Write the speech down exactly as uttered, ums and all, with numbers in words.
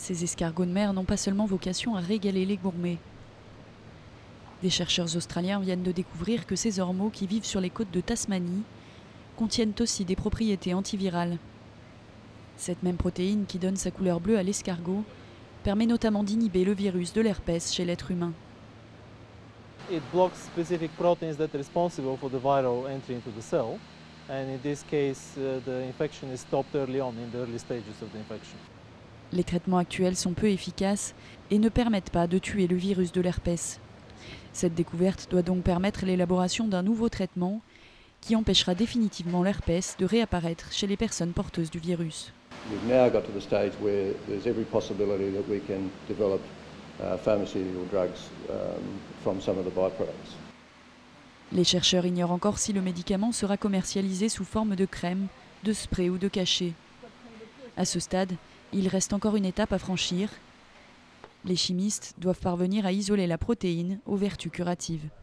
Ces escargots de mer n'ont pas seulement vocation à régaler les gourmets. Des chercheurs australiens viennent de découvrir que ces ormeaux qui vivent sur les côtes de Tasmanie contiennent aussi des propriétés antivirales. Cette même protéine qui donne sa couleur bleue à l'escargot permet notamment d'inhiber le virus de l'herpès chez l'être humain. It blocks specific proteins that are responsible for the viral entry into the cell, and in this case uh, the infection is stopped early on in the early stages of the infection. Les traitements actuels sont peu efficaces et ne permettent pas de tuer le virus de l'herpès. Cette découverte doit donc permettre l'élaboration d'un nouveau traitement qui empêchera définitivement l'herpès de réapparaître chez les personnes porteuses du virus. We've now got to the stage where there's every possibility that we can develop uh, pharmaceutical drugs um, from some of the byproducts. Les chercheurs ignorent encore si le médicament sera commercialisé sous forme de crème, de spray ou de cachet. À ce stade, il reste encore une étape à franchir. Les chimistes doivent parvenir à isoler la protéine aux vertus curatives.